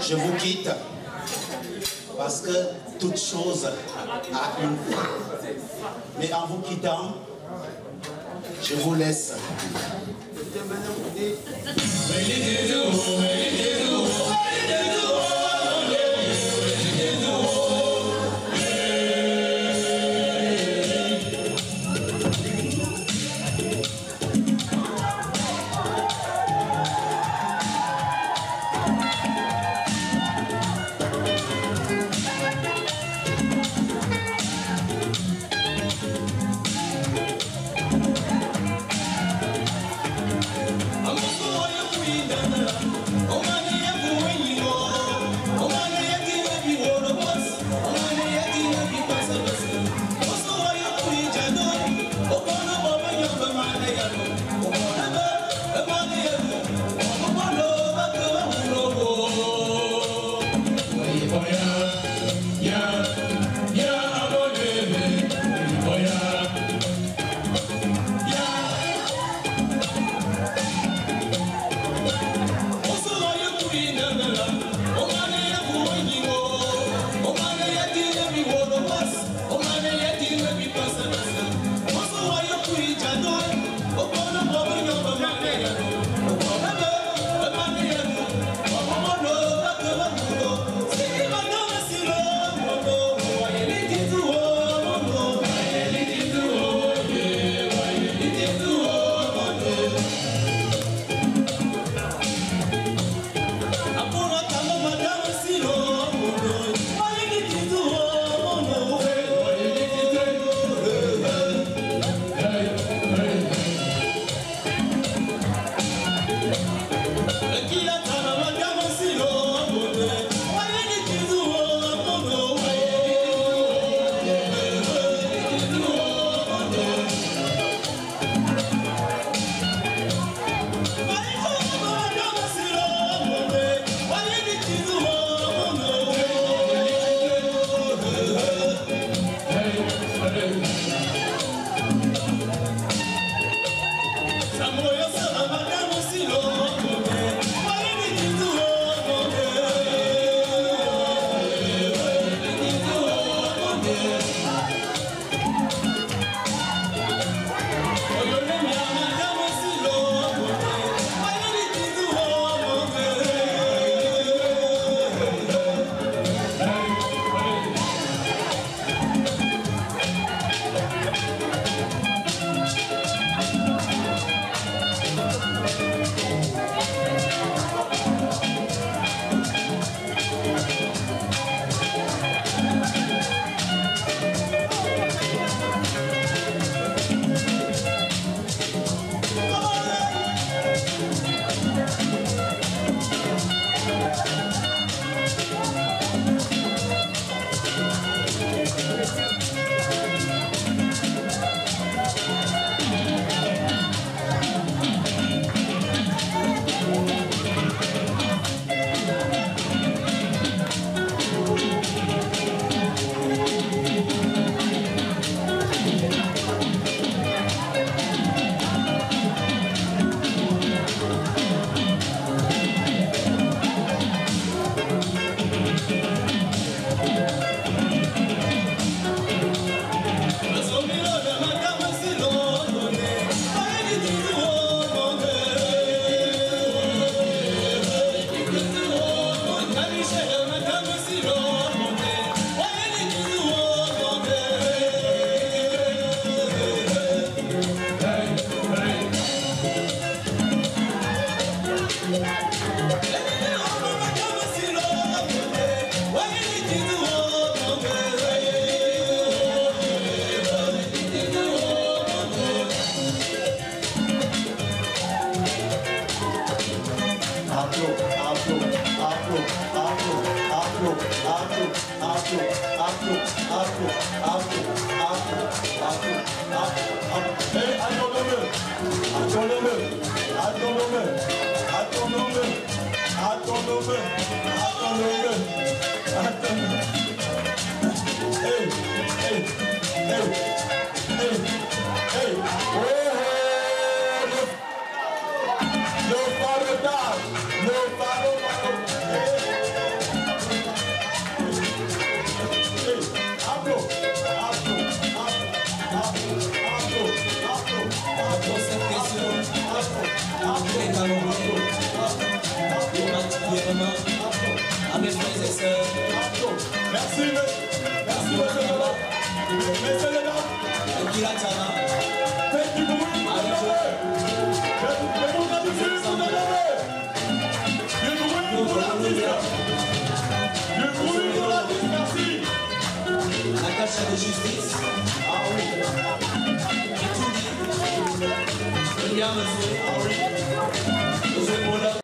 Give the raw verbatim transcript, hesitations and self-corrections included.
Je vous quitte parce que toute chose a une fin. Mais en vous quittant, je vous laisse. No father, no father, no father. Camerounais, et particulièrement à mes frères et sœurs. Merci, merci, monsieur Baba. Messieurs les dames. Et qui la tana. Faites du bruit pour la levée. Le monde a du bruit pour la levée. Du bruit pour l'artiste. Du bruit pour l'artiste, merci. La cache de justice. Ah oui. Et tout dit. Il y a un